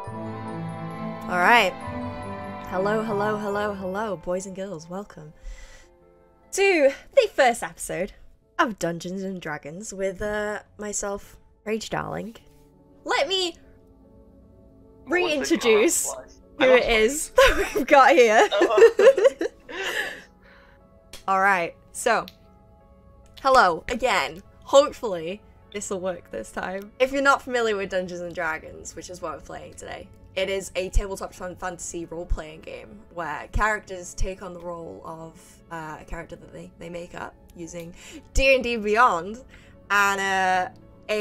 Alright. Hello, hello, hello, hello, boys and girls. Welcome to the first episode of Dungeons and Dragons with myself, Rage Darling. Let me reintroduce who it is that we've got here. Alright, so, hello again. Hopefully, this will work this time. If you're not familiar with Dungeons and Dragons, which is what we're playing today, it is a tabletop fantasy role-playing game where characters take on the role of a character that they make up using D&D Beyond, and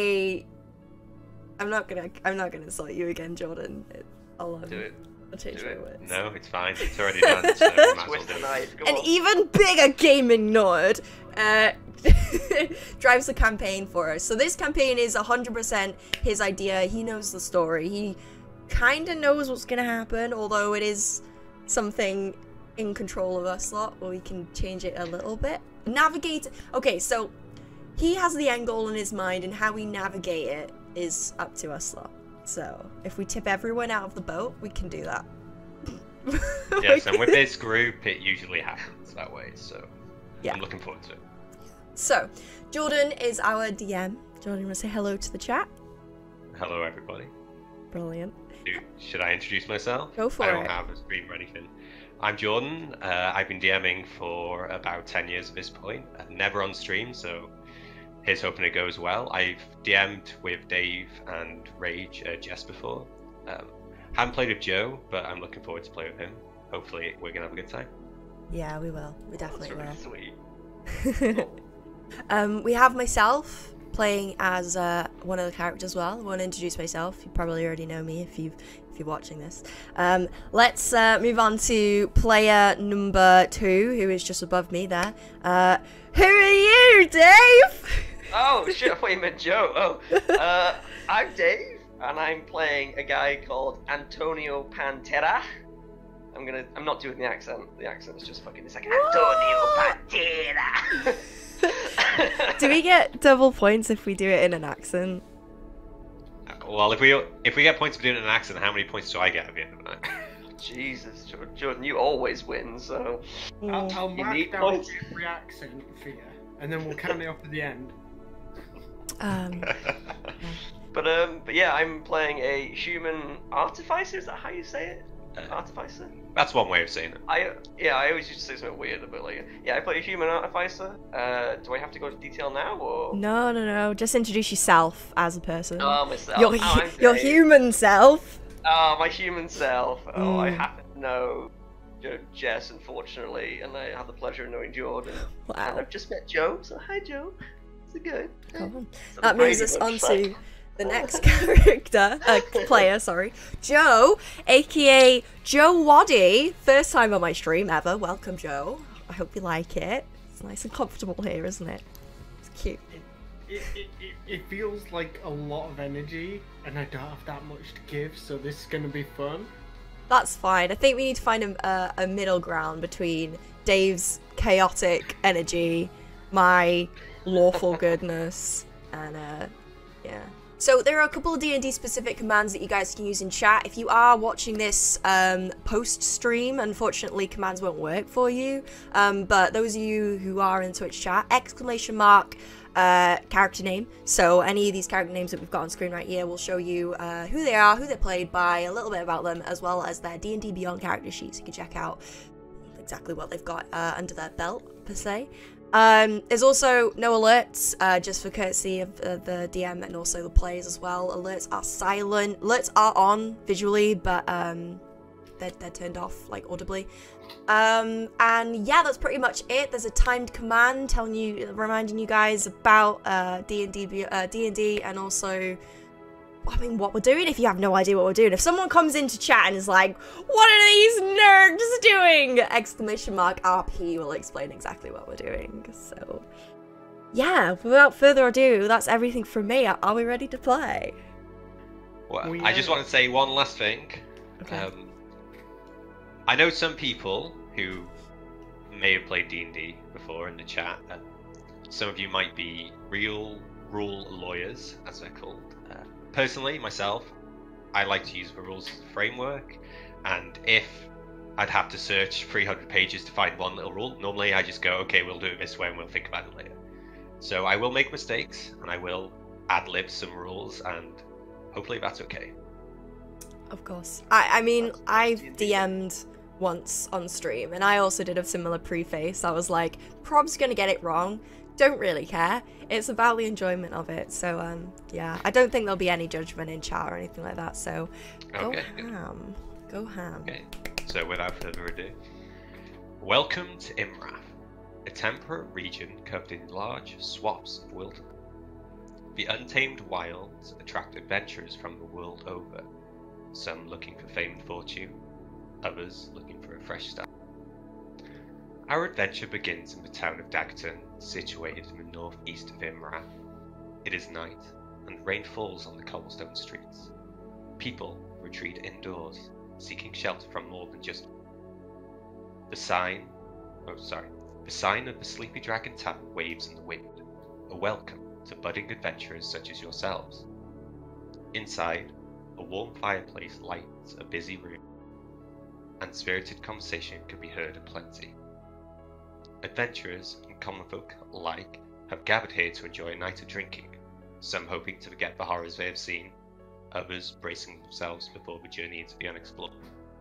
I'm not gonna insult you again, Jordan. I'll do it. I'll change my words. No, it's fine. It's already done. So we might as well do it. An even bigger gaming nerd drives the campaign for us. So this campaign is 100% his idea. He knows the story. He kind of knows what's gonna happen, although it is something in control of us lot where we can change it a little bit. Navigate. Okay, so he has the end goal in his mind, and how we navigate it is up to us lot. So if we tip everyone out of the boat, we can do that. Yes, and with this group, it usually happens that way. So yeah, I'm looking forward to it. So Jordan is our DM. Jordan, want to say hello to the chat? Hello, everybody. Brilliant. Should I introduce myself? Go for it. I don't have a screen or anything. I'm Jordan. I've been DMing for about 10 years at this point. Never on stream, so here's hoping it goes well. I've DM'd with Dave and Rage just before. Haven't played with Joe, but I'm looking forward to play with him. Hopefully we're going to have a good time. Yeah, we will. We definitely will. Sweet. We have myself playing as one of the characters as well. I want to introduce myself. You probably already know me if you're watching this. Let's move on to player number 2, who is just above me there. Who are you, Dave? Oh shit! I thought you meant Joe. Oh, I'm Dave, and I'm playing a guy called Antonio Pantera. I'm not doing the accent. The accent is just fucking. It's like Antonio Pantera. Do we get double points if we do it in an accent? Well, if we get points for doing it in an accent, how many points do I get at the end of that? Jesus, Jordan, you always win, so I'll mark down every accent for you, and then we'll count it off at the end. But yeah, I'm playing a human artificer. Is that how you say it? Artificer? That's one way of saying it. I always used to say something weird about like, yeah, I play a human artificer. Do I have to go into detail now, or? No. Just introduce yourself as a person. Oh, myself. Your human self. Oh, my human self. Oh, I Mm. happen to know Jess, unfortunately, and I have the pleasure of knowing Jordan. Wow. And I've just met Joe, so hi, Joe. How's it going? Cool. That moves us on to the next player, sorry. Joe, aka Joe Waddy. First time on my stream ever. Welcome, Joe. I hope you like it. It's nice and comfortable here, isn't it? It's cute. It feels like a lot of energy, and I don't have that much to give, so this is going to be fun. That's fine. I think we need to find a middle ground between Dave's chaotic energy, my lawful goodness, and yeah. So there are a couple of D&D specific commands that you guys can use in chat. If you are watching this post-stream, unfortunately commands won't work for you. But those of you who are in Twitch chat, ! Character name. So any of these character names that we've got on screen right here will show you who they are, who they're played by, a little bit about them, as well as their D&D Beyond character sheets. You can check out exactly what they've got under their belt, per se. There's also no alerts, just for courtesy of the DM and also the players as well. Alerts are silent. Alerts are on visually, but they're turned off, like, audibly. And yeah, that's pretty much it. There's a timed command reminding you guys about D&D, and also, I mean, what we're doing. If you have no idea what we're doing, if someone comes into chat and is like, "What are these nerds doing?" ! RP will explain exactly what we're doing. So, yeah, without further ado, that's everything from me. Are we ready to play? Well, I just want to say one last thing. Okay. I know some people who may have played D&D before in the chat. Some of you might be real rule lawyers, as they're called. Personally, myself, I like to use the rules as a framework, and if I'd have to search 300 pages to find one little rule, normally I just go, okay, we'll do it this way and we'll think about it later. So I will make mistakes, and I will ad-lib some rules, and hopefully that's okay. Of course. I mean, That's I've D&D. DM'd once on stream, and I also did a similar preface. I was like, Prob's gonna get it wrong. Don't really care. It's about the enjoyment of it. So, yeah, I don't think there'll be any judgment in chat or anything like that. So, go Okay, good. ham. Go ham. Okay, so without further ado, welcome to Imrath, a temperate region covered in large swaths of wilderness. The untamed wilds attract adventurers from the world over, some looking for fame and fortune, others looking for a fresh start. Our adventure begins in the town of Daggerton, situated in the northeast of Imrath. It is night, and rain falls on the cobblestone streets. People retreat indoors, seeking shelter from more than just the sign of the Sleepy Dragon Tavern waves in the wind, a welcome to budding adventurers such as yourselves. Inside, a warm fireplace lights a busy room, and spirited conversation can be heard aplenty. Adventurers and common folk alike have gathered here to enjoy a night of drinking, some hoping to forget the horrors they have seen, others bracing themselves before the journey into the unexplored.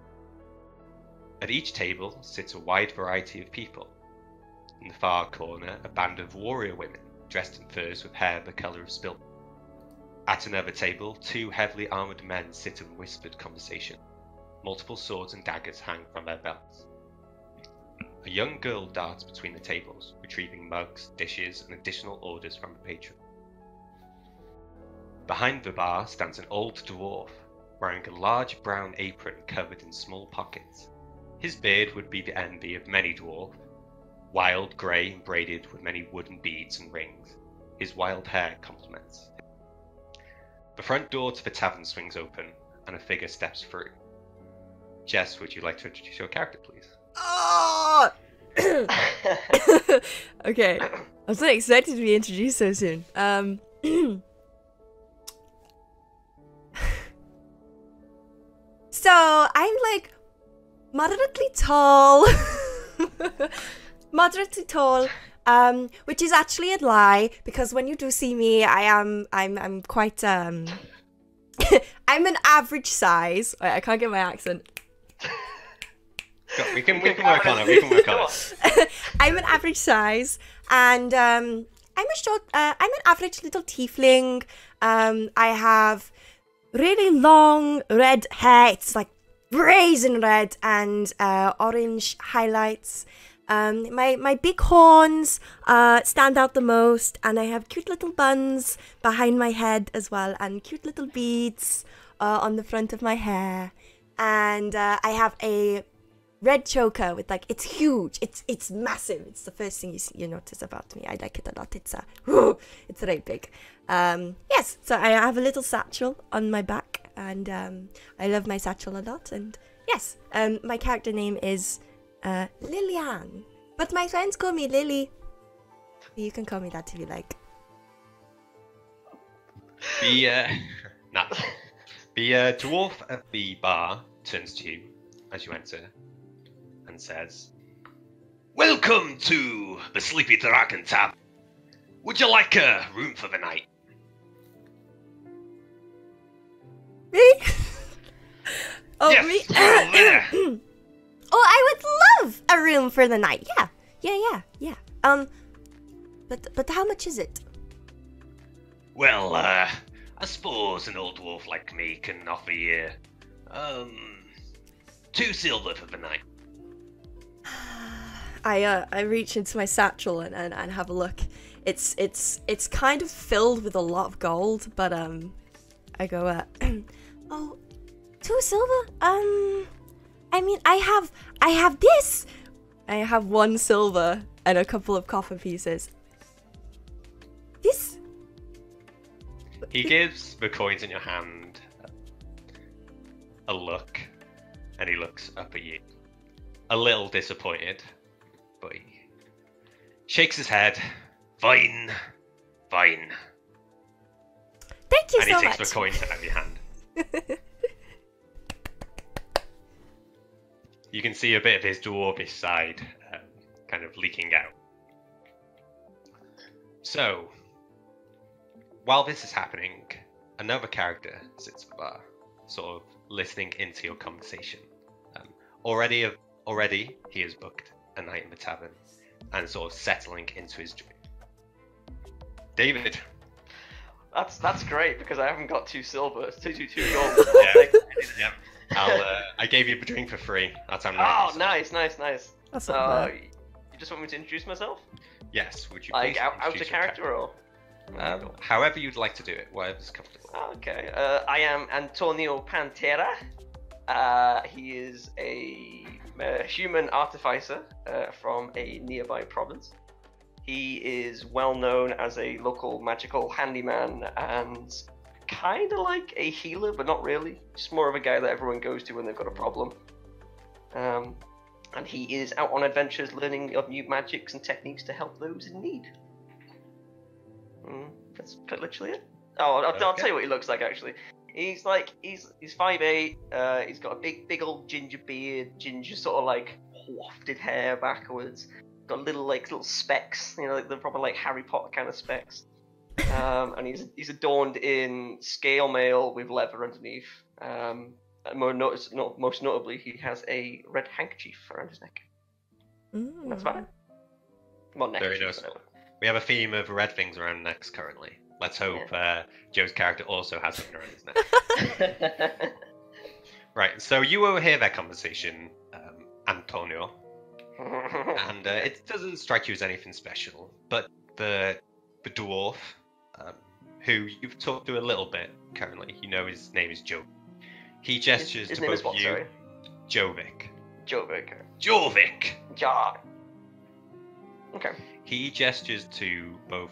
At each table sits a wide variety of people. In the far corner, a band of warrior women, dressed in furs with hair the colour of spilt. At another table, two heavily armoured men sit in whispered conversation. Multiple swords and daggers hang from their belts. A young girl darts between the tables, retrieving mugs, dishes, and additional orders from the patron. Behind the bar stands an old dwarf, wearing a large brown apron covered in small pockets. His beard would be the envy of many dwarves, wild, grey, and braided with many wooden beads and rings. His wild hair complements him. The front door to the tavern swings open, and a figure steps through. Jess, would you like to introduce your character, please? Oh! Okay. I'm so excited to be introduced so soon. So, I'm like moderately tall. Moderately tall. Which is actually a lie, because when you do see me, I'm quite I'm an average size. Wait, I can't get my accent. We can work on it. I'm an average size, and I'm an average little tiefling. I have really long red hair. It's like brazen red and orange highlights. My big horns stand out the most, and I have cute little buns behind my head as well, and cute little beads on the front of my hair. And I have a red choker with, like, it's huge, it's massive. It's the first thing you notice about me. I like it a lot. It's very big. Yes, so I have a little satchel on my back, and I love my satchel a lot. And yes, my character name is Liliane, but my friends call me Lily. You can call me that if you like. The dwarf at the bar turns to you as you enter and says, "Welcome to the Sleepy Dragon Tavern. Would you like a room for the night?" Me? Oh, Yes, me? over there. Oh, I would love a room for the night. Yeah. But how much is it? Well, I suppose an old dwarf like me can offer you 2 silver for the night. I reach into my satchel and have a look. It's kind of filled with a lot of gold, but I go oh, 2 silver? I mean, I have this. I have 1 silver and a couple of copper pieces. This? He gives the coins in your hand a look, and he looks up at you, a little disappointed, but he shakes his head. Fine. Thank you And so he takes much. the coins out of your hand. you can see a bit of his dwarvish side kind of leaking out. So, while this is happening, another character sits at the bar, sort of listening into your conversation. Already, he has booked a night in the tavern and sort of settling into his drink. David. That's great because I haven't got 2 silver, 2 gold. Yeah. I gave you the drink for free. That's how nice. Oh, nice. That's not bad. You just want me to introduce myself? Yes. Would you like please out of character or? However you'd like to do it, whatever's comfortable. Okay. I am Antonio Pantera. He is a human artificer from a nearby province. He is well known as a local magical handyman and kind of like a healer, but not really. Just more of a guy that everyone goes to when they've got a problem. And he is out on adventures learning of new magics and techniques to help those in need. That's literally it. I'll tell you what he looks like actually. He's 5'8", he's got a big old ginger beard, ginger sort of like wafted hair backwards. Got little specks, like the proper like Harry Potter kind of specks. And he's adorned in scale mail with leather underneath. And most notably, he has a red handkerchief around his neck. That's about it. Well, neck. Very noticeable. We have a theme of red things around necks currently. Let's hope Joe's character also has something around his neck. Right, so you overhear that conversation, Antonio. And it doesn't strike you as anything special, but the dwarf, who you've talked to a little bit currently, you know his name is Joe. He gestures his to name both is what, you. sorry? Jovic. Jorvik. Ja. Okay. He gestures to both.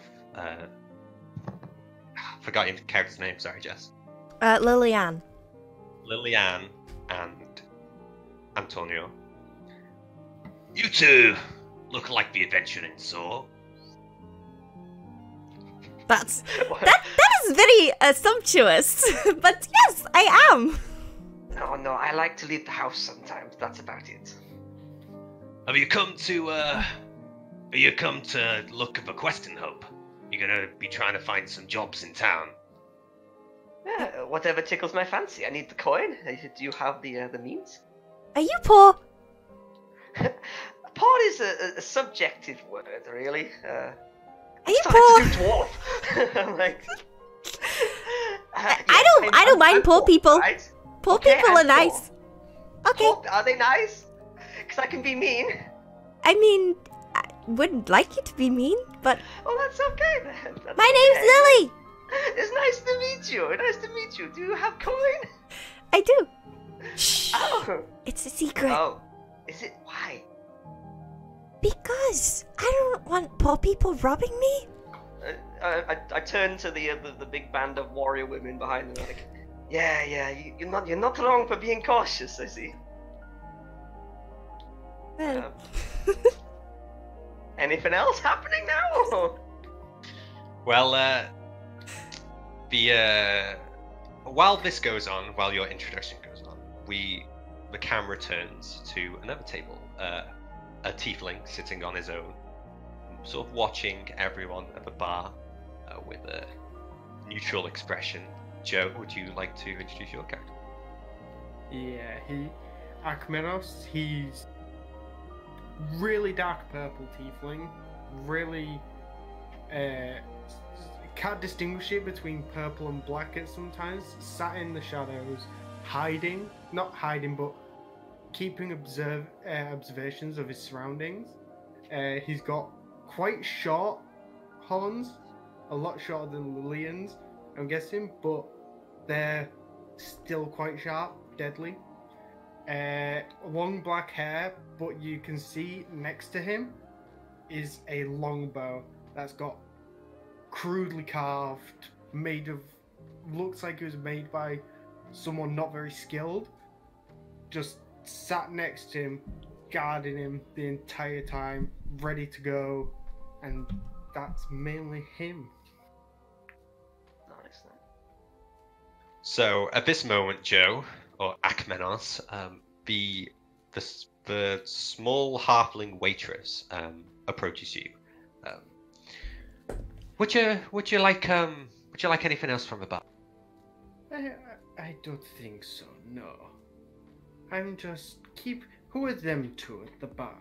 Forgot your character's name. Sorry, Jess. Lillian. Lillian and Antonio. You two look like the adventuring sort. That is very sumptuous. But yes, I am. No, I like to leave the house sometimes. That's about it. Have you come to look for questing hub? You're gonna be trying to find some jobs in town. Yeah, whatever tickles my fancy. I need the coin. Do you have the means? Are you poor? Poor is a subjective word, really. Are you poor? Dwarf. Like, I don't mind poor people. Right? Poor people are nice. Okay. Poor, are they nice? Because I can be mean. I mean, I wouldn't like you to be mean, but... Oh, that's okay then. My name's Lily. It's nice to meet you. Do you have coin? I do. Shh. Oh. It's a secret. Oh. Is it? Why? Because I don't want poor people robbing me. I turn to the big band of warrior women behind them. Like, yeah. You're not wrong for being cautious. I see. Well. Anything else happening now? Well, while this goes on, while your introduction goes on, the camera turns to another table. A tiefling sitting on his own, sort of watching everyone at the bar with a neutral expression. Joe, would you like to introduce your character? Yeah, Akmenos, he's really dark purple tiefling, really can't distinguish it between purple and black at sometimes, sat in the shadows, not hiding, but keeping observations of his surroundings. He's got quite short horns, a lot shorter than Lillian's, I'm guessing, but they're still quite sharp, deadly. Long black hair, but you can see next to him is a longbow that's got crudely carved, looks like it was made by someone not very skilled, just sat next to him, guarding him the entire time, ready to go, and that's mainly him. Nice. So at this moment, Joe, or Akmenos, the the small halfling waitress approaches you. Would you like anything else from the bar? I don't think so, no. I'm just who are them two at the bar?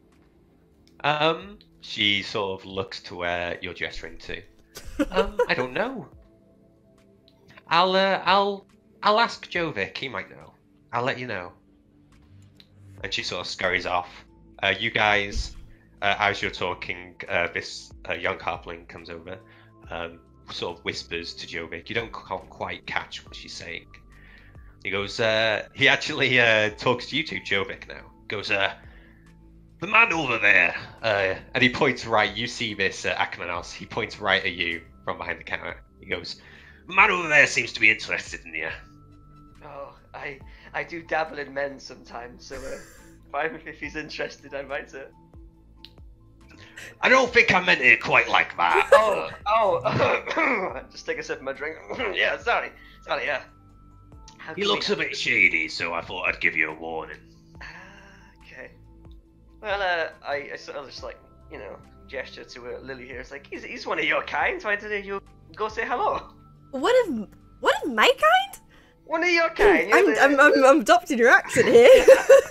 She sort of looks to where you're gesturing to. I don't know. I'll ask Jovic, he might know. I'll let you know. And she sort of scurries off. You guys, as you're talking, this young halfling comes over, sort of whispers to Jovic. You don't quite catch what she's saying. He goes, he actually talks to you two, Jovic, now. Goes, the man over there, and he points right. You see this, Akmanos. He points right at you from behind the counter. He goes, the man over there seems to be interested in you. Oh, I do dabble in men sometimes, so if he's interested, I might. I don't think I meant it quite like that. Just take a sip of my drink. Yeah, sorry, yeah. He looks a bit shady, so I thought I'd give you a warning. Okay. Well, I sort of just gesture to Lily here. It's like he's one of your kind. Why didn't you go say hello? What of my kind? One of your kind. I'm adopting your accent here.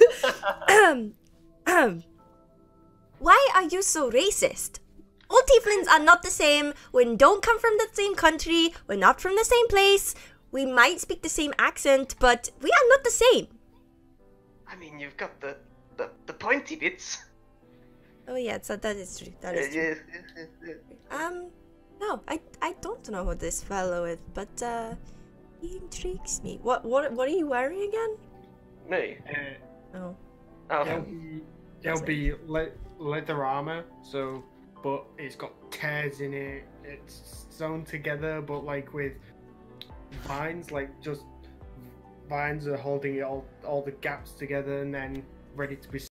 Why are you so racist? All tieflings are not the same. We don't come from the same country. We're not from the same place. We might speak the same accent, but we are not the same. I mean, you've got the pointy bits. Oh yeah, so that is true. That is true. No, I don't know who this fellow is, but he intrigues me. What are you wearing again? Me. Oh. It'll be leather armor, but it's got tears in it. It's sewn together, but with vines, just vines are holding it all the gaps together, and then ready to be